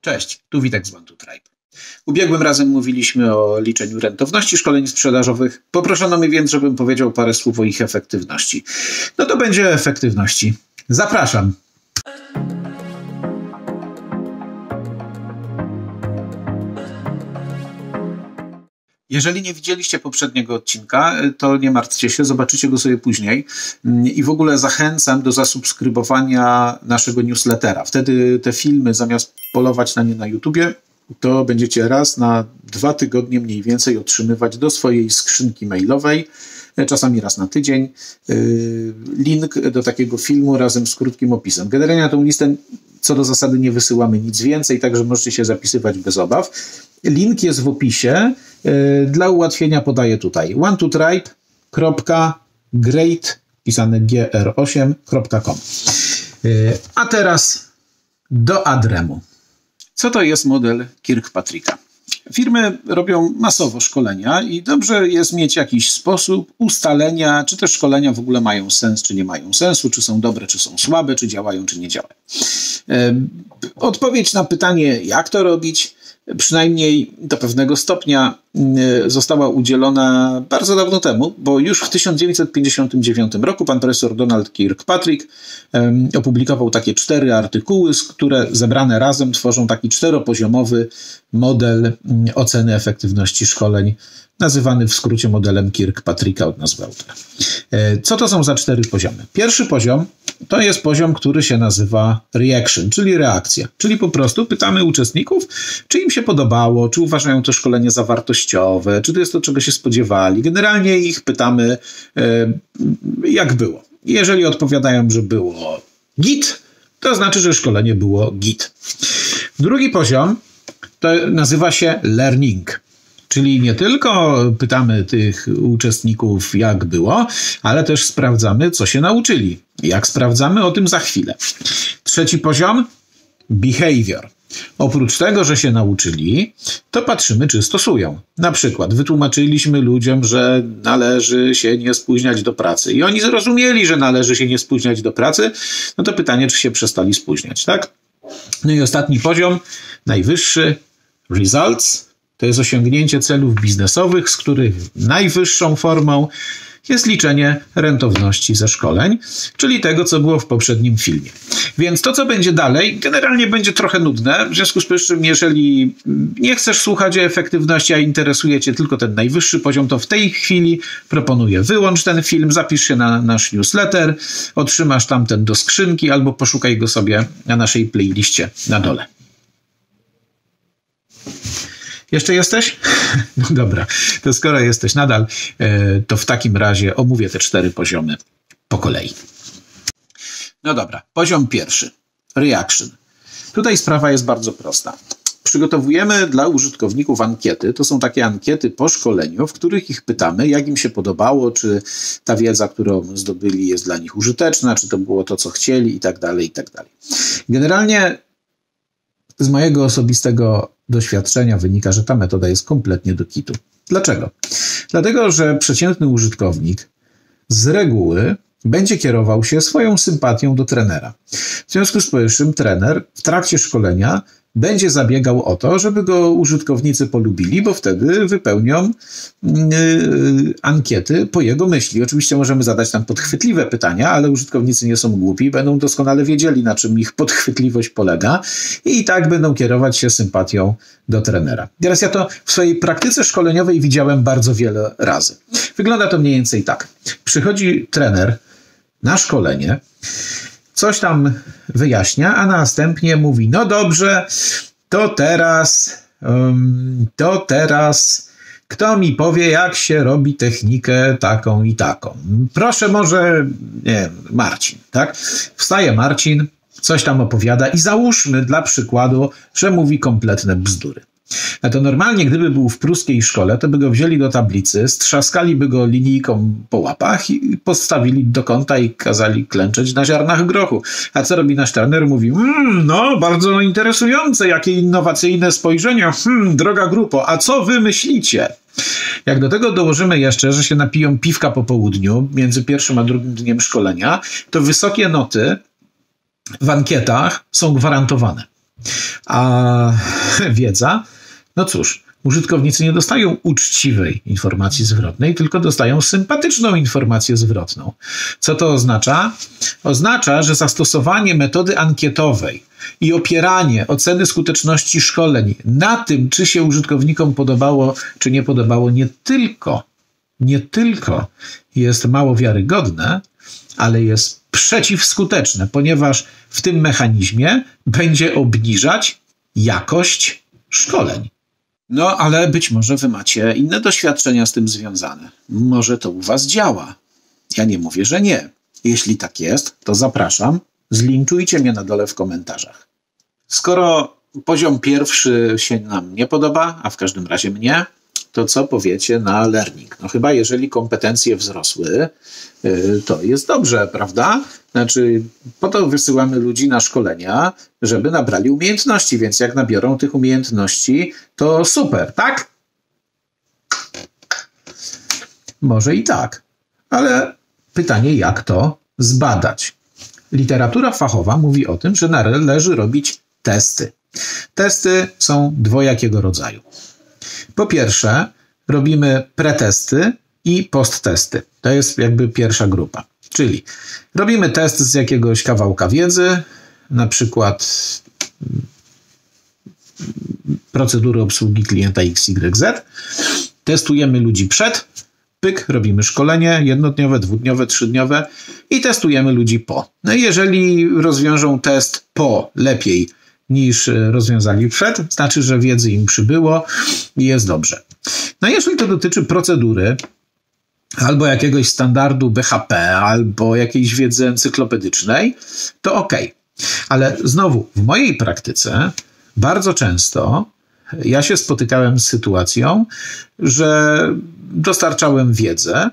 Cześć, tu Witek z One2Tribe. Ubiegłym razem mówiliśmy o liczeniu rentowności szkoleń sprzedażowych. Poproszono mnie więc, żebym powiedział parę słów o ich efektywności. No to będzie o efektywności. Zapraszam. Jeżeli nie widzieliście poprzedniego odcinka, to nie martwcie się, zobaczycie go sobie później. I w ogóle zachęcam do zasubskrybowania naszego newslettera. Wtedy te filmy, zamiast polować na nie na YouTubie, to będziecie raz na 2 tygodnie mniej więcej otrzymywać do swojej skrzynki mailowej, czasami raz na tydzień, link do takiego filmu razem z krótkim opisem. Generalnie na tą listę co do zasady nie wysyłamy nic więcej, także możecie się zapisywać bez obaw. Link jest w opisie. Dla ułatwienia podaję tutaj one2tribe.great pisane gr8.com. A teraz do adremu. Co to jest model Kirkpatricka? Firmy robią masowo szkolenia i dobrze jest mieć jakiś sposób ustalenia, czy te szkolenia w ogóle mają sens, czy nie mają sensu, czy są dobre, czy są słabe, czy działają, czy nie działają. Odpowiedź na pytanie, jak to robić, przynajmniej do pewnego stopnia została udzielona bardzo dawno temu, bo już w 1959 roku pan profesor Donald Kirkpatrick opublikował takie 4 artykuły, które zebrane razem tworzą taki 4-poziomowy model oceny efektywności szkoleń, nazywany w skrócie modelem Kirkpatricka od nazwy autora. Co to są za 4 poziomy? Pierwszy poziom to jest poziom, który się nazywa reaction, czyli reakcja. Czyli po prostu pytamy uczestników, czy im się podobało, czy uważają to szkolenie za wartościowe, czy to jest to, czego się spodziewali. Generalnie ich pytamy, jak było. Jeżeli odpowiadają, że było git, to znaczy, że szkolenie było git. Drugi poziom to nazywa się learning. Czyli nie tylko pytamy tych uczestników, jak było, ale też sprawdzamy, co się nauczyli. Jak sprawdzamy, o tym za chwilę. Trzeci poziom, behavior. Oprócz tego, że się nauczyli, to patrzymy, czy stosują. Na przykład wytłumaczyliśmy ludziom, że należy się nie spóźniać do pracy. I oni zrozumieli, że należy się nie spóźniać do pracy. No to pytanie, czy się przestali spóźniać, tak? No i ostatni poziom, najwyższy, results. To jest osiągnięcie celów biznesowych, z których najwyższą formą jest liczenie rentowności ze szkoleń, czyli tego, co było w poprzednim filmie. Więc to, co będzie dalej, generalnie będzie trochę nudne, w związku z czym, jeżeli nie chcesz słuchać o efektywności, a interesuje cię tylko ten najwyższy poziom, to w tej chwili proponuję wyłącz ten film, zapisz się na nasz newsletter, otrzymasz tamten do skrzynki albo poszukaj go sobie na naszej playliście na dole. Jeszcze jesteś? No dobra, to skoro jesteś nadal, to w takim razie omówię te 4 poziomy po kolei. No dobra, poziom pierwszy. Reaction. Tutaj sprawa jest bardzo prosta. Przygotowujemy dla użytkowników ankiety. To są takie ankiety po szkoleniu, w których ich pytamy, jak im się podobało, czy ta wiedza, którą zdobyli, jest dla nich użyteczna, czy to było to, co chcieli i tak dalej, i tak dalej. Generalnie z mojego osobistego doświadczenia wynika, że ta metoda jest kompletnie do kitu. Dlaczego? Dlatego, że przeciętny użytkownik z reguły będzie kierował się swoją sympatią do trenera. W związku z powyższym trener w trakcie szkolenia będzie zabiegał o to, żeby go użytkownicy polubili, bo wtedy wypełnią ankiety po jego myśli. Oczywiście możemy zadać tam podchwytliwe pytania, ale użytkownicy nie są głupi, będą doskonale wiedzieli, na czym ich podchwytliwość polega i tak będą kierować się sympatią do trenera. Teraz ja to w swojej praktyce szkoleniowej widziałem bardzo wiele razy. Wygląda to mniej więcej tak. Przychodzi trener na szkolenie, coś tam wyjaśnia, a następnie mówi, no dobrze, to teraz kto mi powie, jak się robi technikę taką i taką? Proszę może, nie wiem, Marcin, tak? Wstaje Marcin, coś tam opowiada i załóżmy dla przykładu, że mówi kompletne bzdury. No to normalnie, gdyby był w pruskiej szkole, to by go wzięli do tablicy, strzaskaliby go linijką po łapach i postawili do kąta i kazali klęczeć na ziarnach grochu. A co robi nasz trener? Mówi, no bardzo interesujące, jakie innowacyjne spojrzenie, droga grupo, a co wy myślicie? Jak do tego dołożymy jeszcze, że się napiją piwka po południu, między pierwszym a drugim dniem szkolenia, to wysokie noty w ankietach są gwarantowane. A wiedza, no cóż, użytkownicy nie dostają uczciwej informacji zwrotnej, tylko dostają sympatyczną informację zwrotną. Co to oznacza? Oznacza, że zastosowanie metody ankietowej i opieranie oceny skuteczności szkoleń na tym, czy się użytkownikom podobało, czy nie podobało, nie tylko jest mało wiarygodne, ale jest przeciwskuteczne, ponieważ w tym mechanizmie będzie obniżać jakość szkoleń. No, ale być może wy macie inne doświadczenia z tym związane. Może to u was działa. Ja nie mówię, że nie. Jeśli tak jest, to zapraszam. Zlinczujcie mnie na dole w komentarzach. Skoro poziom pierwszy się nam nie podoba, a w każdym razie mnie, to co powiecie na learning? No chyba jeżeli kompetencje wzrosły, to jest dobrze, prawda? Znaczy, po to wysyłamy ludzi na szkolenia, żeby nabrali umiejętności, więc jak nabiorą tych umiejętności, to super, tak? Może i tak, ale pytanie, jak to zbadać? Literatura fachowa mówi o tym, że należy robić testy. Testy są dwojakiego rodzaju. Po pierwsze, robimy pretesty i posttesty. To jest jakby pierwsza grupa. Czyli robimy test z jakiegoś kawałka wiedzy, na przykład procedury obsługi klienta XYZ. Testujemy ludzi przed, pyk, robimy szkolenie jednodniowe, dwudniowe, trzydniowe i testujemy ludzi po. No i jeżeli rozwiążą test po lepiej niż rozwiązali przed, znaczy, że wiedzy im przybyło i jest dobrze. No jeżeli to dotyczy procedury, albo jakiegoś standardu BHP, albo jakiejś wiedzy encyklopedycznej, to ok. Ale znowu, w mojej praktyce bardzo często ja się spotykałem z sytuacją, że dostarczałem wiedzę,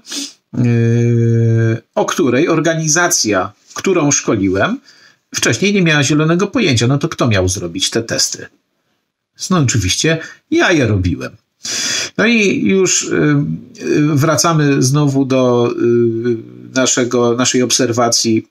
o której organizacja, którą szkoliłem, wcześniej nie miała zielonego pojęcia. No to kto miał zrobić te testy? No oczywiście ja je robiłem. No i już wracamy znowu do naszej obserwacji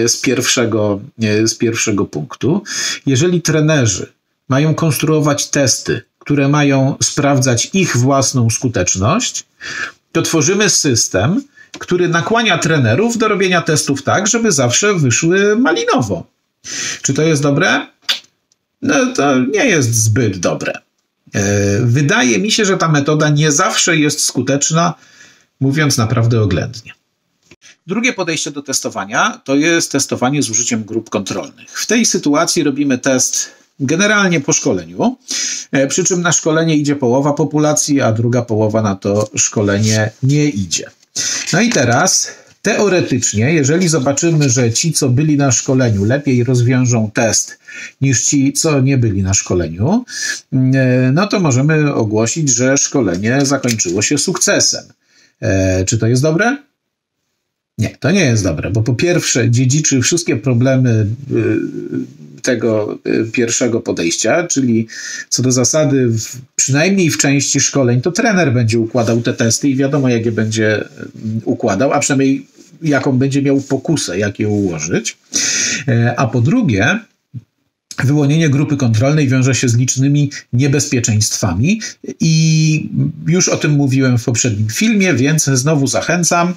z pierwszego punktu. Jeżeli trenerzy mają konstruować testy, które mają sprawdzać ich własną skuteczność, to tworzymy system, który nakłania trenerów do robienia testów tak, żeby zawsze wyszły malinowo. Czy to jest dobre? No to nie jest zbyt dobre. Wydaje mi się, że ta metoda nie zawsze jest skuteczna, mówiąc naprawdę oględnie. Drugie podejście do testowania to jest testowanie z użyciem grup kontrolnych. W tej sytuacji robimy test generalnie po szkoleniu, przy czym na szkolenie idzie połowa populacji, a druga połowa na to szkolenie nie idzie. No i teraz teoretycznie, jeżeli zobaczymy, że ci, co byli na szkoleniu, lepiej rozwiążą test niż ci, co nie byli na szkoleniu, no to możemy ogłosić, że szkolenie zakończyło się sukcesem. Czy to jest dobre? Nie, to nie jest dobre, bo po pierwsze dziedziczy wszystkie problemy tego pierwszego podejścia, czyli co do zasady, przynajmniej w części szkoleń, to trener będzie układał te testy i wiadomo, jak je będzie układał, a przynajmniej jaką będzie miał pokusę, jak je ułożyć. A po drugie, wyłonienie grupy kontrolnej wiąże się z licznymi niebezpieczeństwami i już o tym mówiłem w poprzednim filmie, więc znowu zachęcam.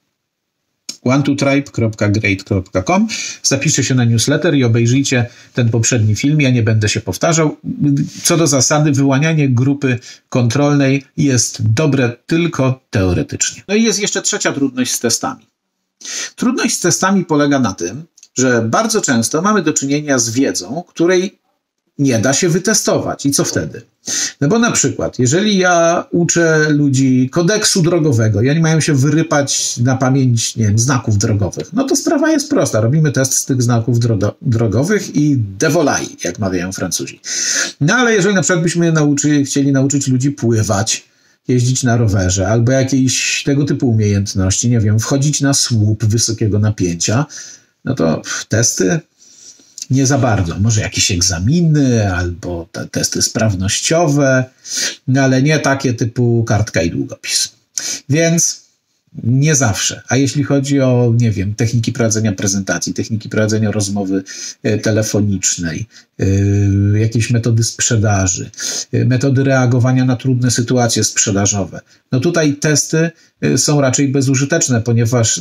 one2tribe.great.com. Zapiszcie się na newsletter i obejrzyjcie ten poprzedni film. Ja nie będę się powtarzał. Co do zasady, wyłanianie grupy kontrolnej jest dobre tylko teoretycznie. No i jest jeszcze trzecia trudność z testami. Trudność z testami polega na tym, że bardzo często mamy do czynienia z wiedzą, której nie da się wytestować. I co wtedy? No bo na przykład, jeżeli ja uczę ludzi kodeksu drogowego i oni mają się wyrypać na pamięć, nie wiem, znaków drogowych, no to sprawa jest prosta. Robimy test z tych znaków drogowych i dévolai, jak mawiają Francuzi. No ale jeżeli na przykład byśmy chcieli nauczyć ludzi pływać, jeździć na rowerze albo jakieś tego typu umiejętności, nie wiem, wchodzić na słup wysokiego napięcia, no to testy nie za bardzo. Może jakieś egzaminy albo testy sprawnościowe, no ale nie takie typu kartka i długopis. Więc Nie zawsze. A jeśli chodzi o, nie wiem, techniki prowadzenia prezentacji, techniki prowadzenia rozmowy telefonicznej, jakieś metody sprzedaży, metody reagowania na trudne sytuacje sprzedażowe, no tutaj testy są raczej bezużyteczne, ponieważ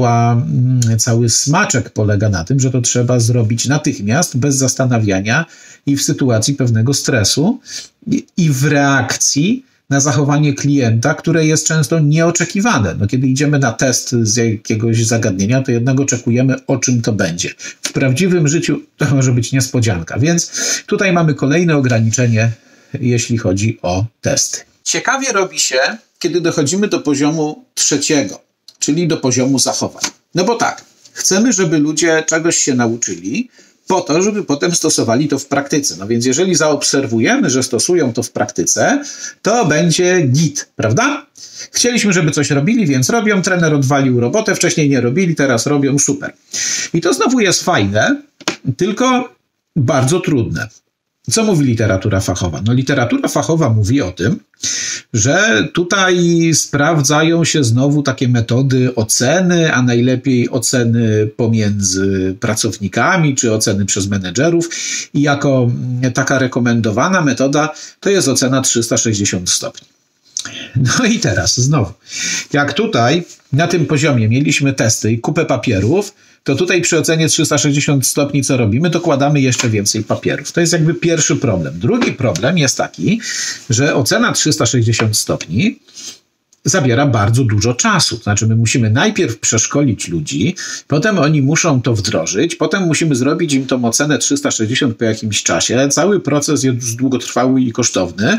cały smaczek polega na tym, że to trzeba zrobić natychmiast, bez zastanawiania i w sytuacji pewnego stresu i w reakcji na zachowanie klienta, które jest często nieoczekiwane. No, kiedy idziemy na test z jakiegoś zagadnienia, to jednak oczekujemy, o czym to będzie. W prawdziwym życiu to może być niespodzianka, więc tutaj mamy kolejne ograniczenie, jeśli chodzi o testy. Ciekawie robi się, kiedy dochodzimy do poziomu trzeciego, czyli do poziomu zachowań. No bo tak, chcemy, żeby ludzie czegoś się nauczyli, po to, żeby potem stosowali to w praktyce. No więc jeżeli zaobserwujemy, że stosują to w praktyce, to będzie git, prawda? Chcieliśmy, żeby coś robili, więc robią. Trener odwalił robotę, wcześniej nie robili, teraz robią, super. I to znowu jest fajne, tylko bardzo trudne. Co mówi literatura fachowa? No literatura fachowa mówi o tym, że tutaj sprawdzają się znowu takie metody oceny, a najlepiej oceny pomiędzy pracownikami, czy oceny przez menedżerów. I jako taka rekomendowana metoda to jest ocena 360 stopni. No i teraz znowu, jak tutaj na tym poziomie mieliśmy testy i kupę papierów, to tutaj przy ocenie 360 stopni co robimy? Dokładamy jeszcze więcej papierów. To jest jakby pierwszy problem. Drugi problem jest taki, że ocena 360 stopni zabiera bardzo dużo czasu. To znaczy my musimy najpierw przeszkolić ludzi, potem oni muszą to wdrożyć, potem musimy zrobić im tą ocenę 360 po jakimś czasie. Cały proces jest długotrwały i kosztowny.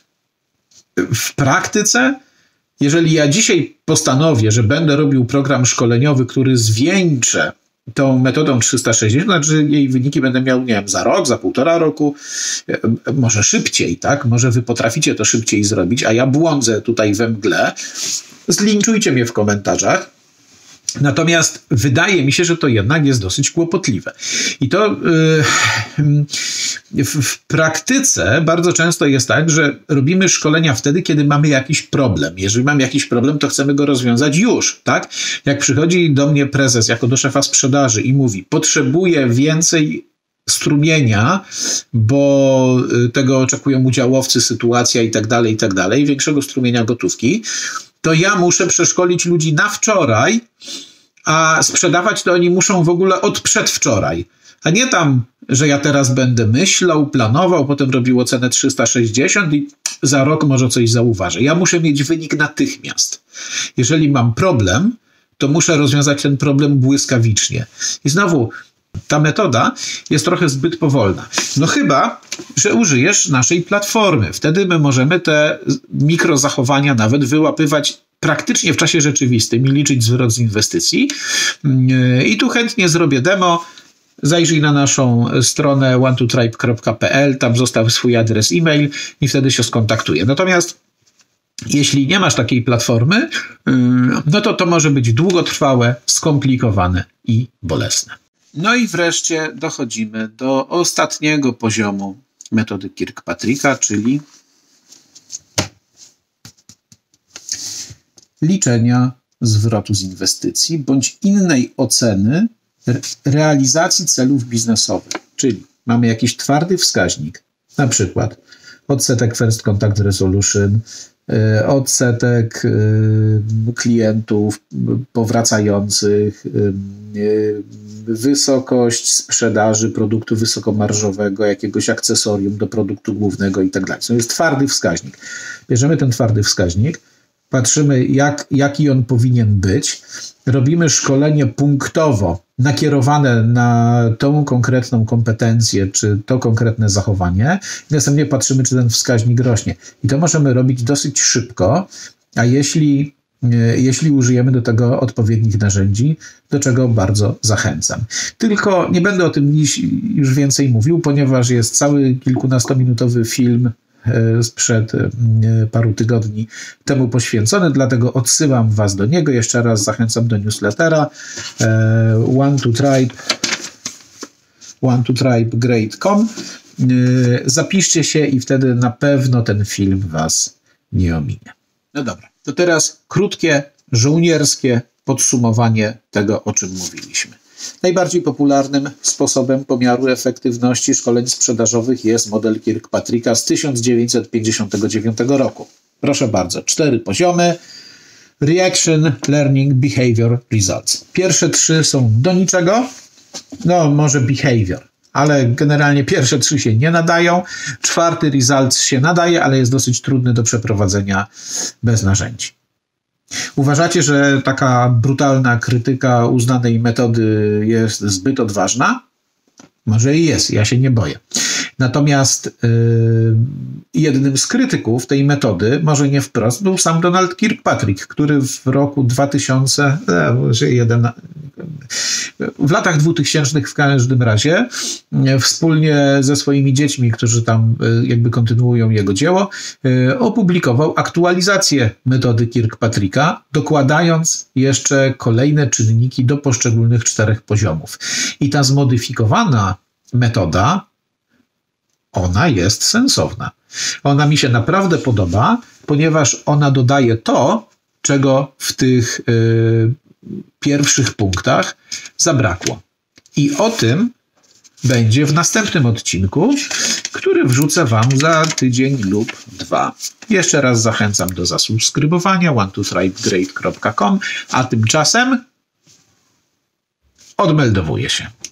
W praktyce, jeżeli ja dzisiaj postanowię, że będę robił program szkoleniowy, który zwieńczę tą metodą 360, znaczy jej wyniki będę miał, nie wiem, za rok, za 1,5 roku, może szybciej, tak? Może wy potraficie to szybciej zrobić, a ja błądzę tutaj we mgle. Zlinczujcie mnie w komentarzach. Natomiast wydaje mi się, że to jednak jest dosyć kłopotliwe. I to w praktyce bardzo często jest tak, że robimy szkolenia wtedy, kiedy mamy jakiś problem. Jeżeli mamy jakiś problem, to chcemy go rozwiązać już, tak? Jak przychodzi do mnie prezes jako do szefa sprzedaży i mówi, potrzebuję więcej strumienia, bo tego oczekują udziałowcy, sytuacja i tak dalej, większego strumienia gotówki, to ja muszę przeszkolić ludzi na wczoraj, a sprzedawać to oni muszą w ogóle od przedwczoraj. A nie tam, że ja teraz będę myślał, planował, potem robił ocenę 360 i za rok może coś zauważę. Ja muszę mieć wynik natychmiast. Jeżeli mam problem, to muszę rozwiązać ten problem błyskawicznie. I znowu, ta metoda jest trochę zbyt powolna. No chyba, że użyjesz naszej platformy. Wtedy my możemy te mikrozachowania nawet wyłapywać praktycznie w czasie rzeczywistym i liczyć zwrot z inwestycji. I tu chętnie zrobię demo. Zajrzyj na naszą stronę one2tribe.pl, tam zostaw swój adres e-mail i wtedy się skontaktuję. Natomiast jeśli nie masz takiej platformy, no to może być długotrwałe, skomplikowane i bolesne. No i wreszcie dochodzimy do ostatniego poziomu metody Kirkpatricka, czyli liczenia zwrotu z inwestycji bądź innej oceny realizacji celów biznesowych. Czyli mamy jakiś twardy wskaźnik, na przykład odsetek First Contact Resolution, odsetek klientów powracających, wysokość sprzedaży produktu wysokomarżowego, jakiegoś akcesorium do produktu głównego i tak dalej. To jest twardy wskaźnik. Bierzemy ten twardy wskaźnik, patrzymy jaki on powinien być, robimy szkolenie punktowo nakierowane na tą konkretną kompetencję, czy to konkretne zachowanie i następnie patrzymy, czy ten wskaźnik rośnie. I to możemy robić dosyć szybko, a jeśli użyjemy do tego odpowiednich narzędzi, do czego bardzo zachęcam. Tylko nie będę o tym już więcej mówił, ponieważ jest cały kilkunastominutowy film sprzed paru tygodni temu poświęcony, dlatego odsyłam was do niego. Jeszcze raz zachęcam do newslettera one2tribe.com. Zapiszcie się i wtedy na pewno ten film was nie ominie. No dobra, to teraz krótkie żołnierskie podsumowanie tego, o czym mówiliśmy. Najbardziej popularnym sposobem pomiaru efektywności szkoleń sprzedażowych jest model Kirkpatricka z 1959 roku. Proszę bardzo, 4 poziomy. Reaction, Learning, Behavior, Results. Pierwsze 3 są do niczego. No, może Behavior, ale generalnie pierwsze 3 się nie nadają. 4. Results się nadaje, ale jest dosyć trudny do przeprowadzenia bez narzędzi. Uważacie, że taka brutalna krytyka uznanej metody jest zbyt odważna? Może i jest, ja się nie boję. Natomiast jednym z krytyków tej metody, może nie wprost, był sam Donald Kirkpatrick, który w roku 2000, w latach 2000 w każdym razie, wspólnie ze swoimi dziećmi, którzy tam jakby kontynuują jego dzieło, opublikował aktualizację metody Kirkpatricka, dokładając jeszcze kolejne czynniki do poszczególnych 4 poziomów. I ta zmodyfikowana metoda, ona jest sensowna. Ona mi się naprawdę podoba, ponieważ ona dodaje to, czego w tych pierwszych punktach zabrakło. I o tym będzie w następnym odcinku, który wrzucę Wam za tydzień lub 2. Jeszcze raz zachęcam do zasubskrybowania one2thrivegrade.com, a tymczasem odmeldowuję się.